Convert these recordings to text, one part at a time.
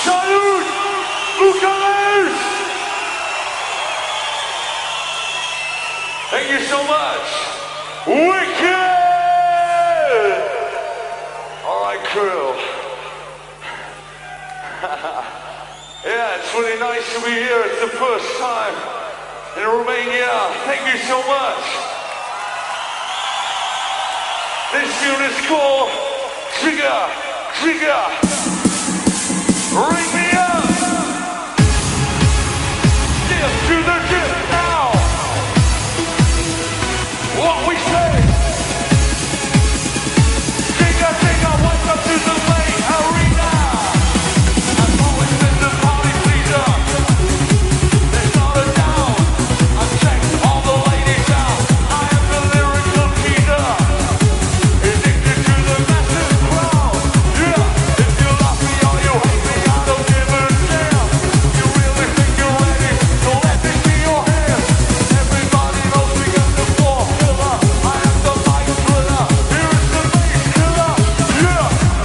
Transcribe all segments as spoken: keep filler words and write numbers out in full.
Salud! Bucharest! Thank you so much. Wicked! All right, crew. Yeah, it's really nice to be here. It's the first time in Romania. Thank you so much. This tune is called Trigger, Trigger. Ring me up. Step to the tip now. What we say? Trigger, trigger, welcome to the main arena. I've always been the party pleaser. There's not a doubt. I've checked all the ladies out. I am the lyrical teaser. Addicted to the massive crowd. Yeah, if you love me or you hate me, I don't give a damn. You really think you're ready? So let me see your hands. Everybody knows we got the floor killer. I am the mic thriller. Here is the bass killer. Yeah.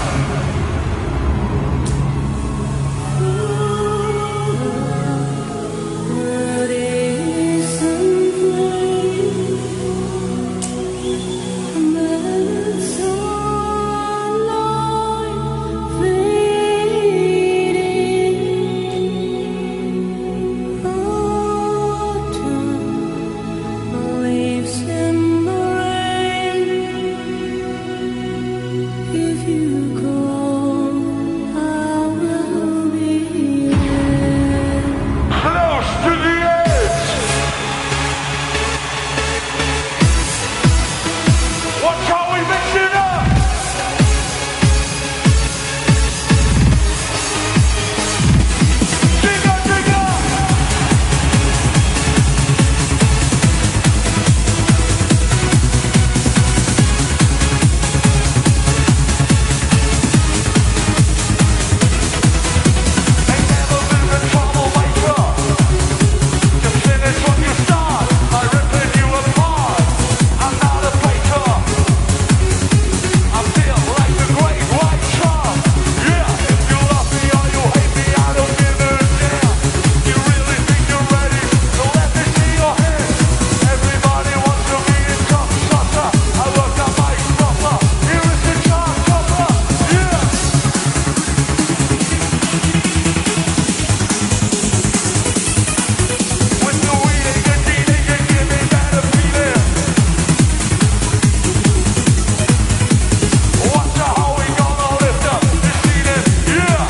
Close to the edge. Watch how we mix it up. Digga, digga. Ain't never been a troublemaker. To finish what you start, by ripping you apart. I'm not a faker. I feel like the great white shark. Yeah, if you love me or you hate me, I don't give a damn. You really think you're ready? So let me see your hands. Everybody wants to be a top shotter. I work on my proper. Here is the chart topper. Yeah. With the weed and the D J, you give me that feeling. Watch out how we gonna lift up the ceiling. Yeah.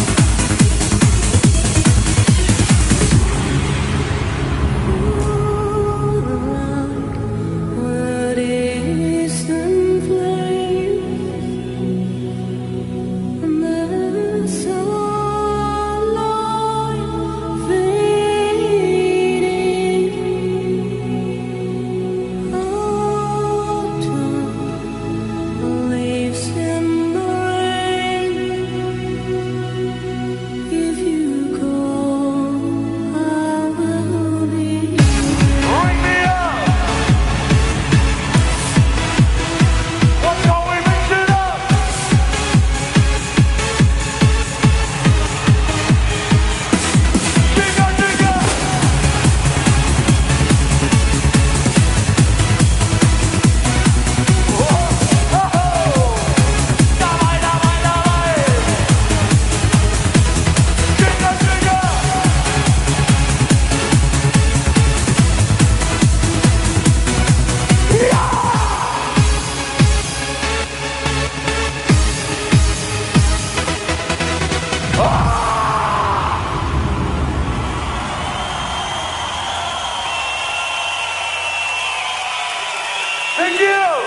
Ring me up. Watch how we mix it up. Digga, digga. Oh, oh, oh. Dawaj, dawaj, dawaj. Digga, digga. Thank you!